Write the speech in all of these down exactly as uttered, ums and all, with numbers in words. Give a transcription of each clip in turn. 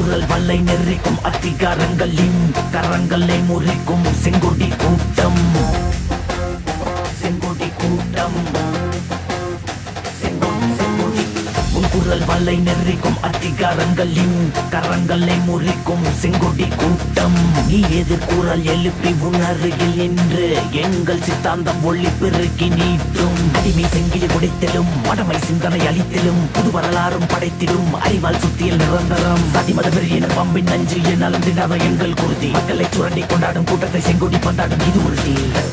குரல் வல்லை நெறிக்கும் அதிகாரங்களின் கரங்களை முறிக்கும் செங்கொடி கூட்டம் செங்கொடி கூட்டம் குரல் வல்லை நெறிக்கும் அதிகாரங்களின் கரங்களை முறிக்கும் செங்கொடி கூட்டம் நீ எதிர்குரல் எழுப்பி உணர்கில் என்று எங்கள் சித்தாந்தம் ஒளி பெருக்கி நீட்டும் அடிமை செங்கிலி குடித்திலும் மடமை சிந்தனை அளித்திலும் புது வரலாறும் படைத்திடும் அறிவால் சுத்தியல் நிரந்தரம் சதிமத பெரிய பம்பின் நஞ்சு என் நலந்திடாத எங்கள் குருதி மக்களை சுரண்டி கொண்டாடும் கூட்டத்தை செங்கொடி பந்தாடும் இது உறுதி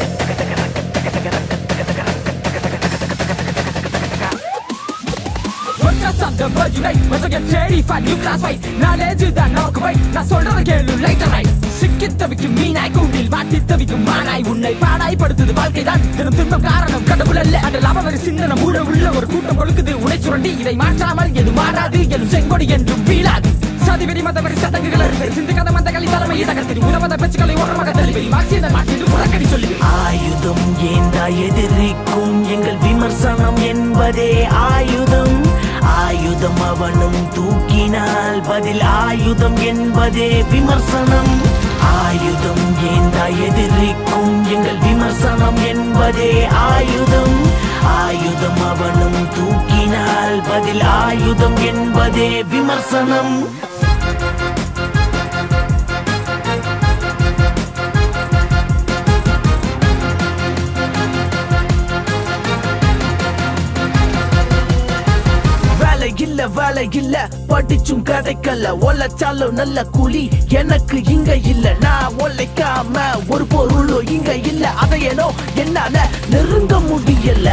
The word unite, once again terrified, new class fight. Knowledge தான் நமக்கு வை, நான் சொல்றத கேளு லைட் ரைட். சிக்கி தவிக்கும் மீனாய் கூண்டில் மாட்டி தவிக்கும் மானாய் உன்னை பாடாய் படுத்துது வாழ்க்கைதான் தினம் துன்பம் காரணம் கடவுள் அல்ல அந்த லாபவரி சிந்தனை மூட உள்ள ஒரு கூட்டம் கொழுக்குது உடை சுரண்டி இதை மாற்றாமல் எது மாறாது எனும் செங்கொடி என்றும் வீழாது சாதிவெறி மதவெறி சதங்குகள் அறிவு சிந்துகத மந்தகளை தலைமையை தகர்த்தி உணவத பேச்சுக்களை ஓரமாக தள்ளிவெறி மாற்றியதன் மாற்றிட்டு புறக்கடி சொல்லி ஆயுதம் ஏந்தா எதிரிக்கும் எங்கள் விமர்சனம் என்பதே ஆயுதம் ஆயுதம் அவனும் தூக்கினால் பதில் ஆயுதம் என்பதே விமர்சனம் ஆயுதம் ஏந்தா எதிரிக்கும் எங்கள் விமர்சனம் என்பதே ஆயுதம் ஆயுதம் அவனும் தூக்கினால் பதில் ஆயுதம் என்பதே விமர்சனம் இல்ல வேலை இல்ல படிச்சும் கதைக்கல்ல ஒல்லச்சாலும் நல்ல கூலி எனக்கு இங்க இல்ல நான் ஒல்லைக்காம ஒரு பொருளும் இங்க இல்ல அதையனோ என்னால நெருங்க முடியல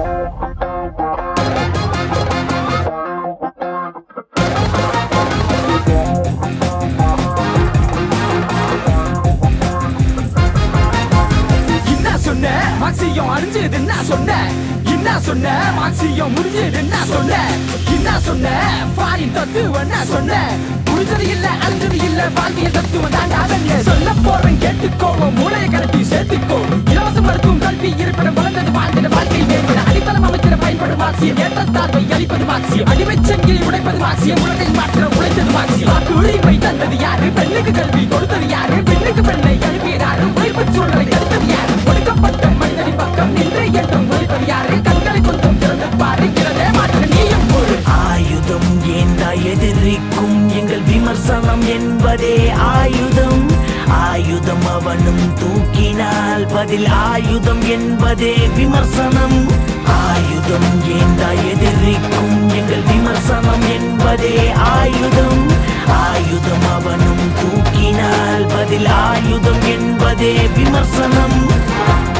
என்ன சொன்ன மார்க்சியம் அழிஞ்சது என்ன சொன்ன என்ன சொன்ன மார்க்சியம் முடிஞ்சது என்ன சொன்ன என்ன சொன்ன ஃபாரின் தத்துவம் என்ன சொன்ன புரிஞ்சது இல்ல அழிஞ்சது இல்ல வாழ்வியல் தத்துவம் தாண்டாதன்னு சொல்ல போறேன் கேட்டுக்கோ மூளையை கலப்பி சேர்த்துக்கோ இலவசம் மறுக்கும் கல்வி இருப்பிடம் வளர்ந்தது வாழ்ந்தது வாழ்க்கை மேம்பட அடித்தளம் அமைக்கிற பயன்படும் மார்க்சியம் ஏற்றத்தாழ்வை அளிப்பது மார்க்சியம் அடிமை சங்கிலி உடைப்பது மார்க்சியம் உலகை மாற்ற உழைத்தது மார்க்சியம் வாக்கு உரிமை தந்தது யாரு பெண்ணுக்கு கல்வி கொடுத்தது யாரு பெண்ணுக்கு பெண்ணை அனுப்பியதாரு உழைப்பு சூழலை தடுத்தது யாரு ஒடுக்கப்பட்ட மனிதனின் பக்கம் நின்று என்றும் ஒழிப்பது யாரு கண்களை கொஞ்சம் திறந்து பாருகிறதே மாற்ற நீயும் ஒரு ஆயுதம் ஏந்தா எதிரிக்கும் எங்கள் விமர்சனம் என்பதே ஆயுதம் ஆயுதம் அவனும் தூக்கினால் பதில் ஆயுதம் என்பதே விமர்சனம் ஆயுதம் ஏந்தா எதிரிக்கும் எங்கள் விமர்சனம் என்பதே ஆயுதம் ஆயுதம் அவனும் தூக்கினால் பதில் ஆயுதம் என்பதே விமர்சனம்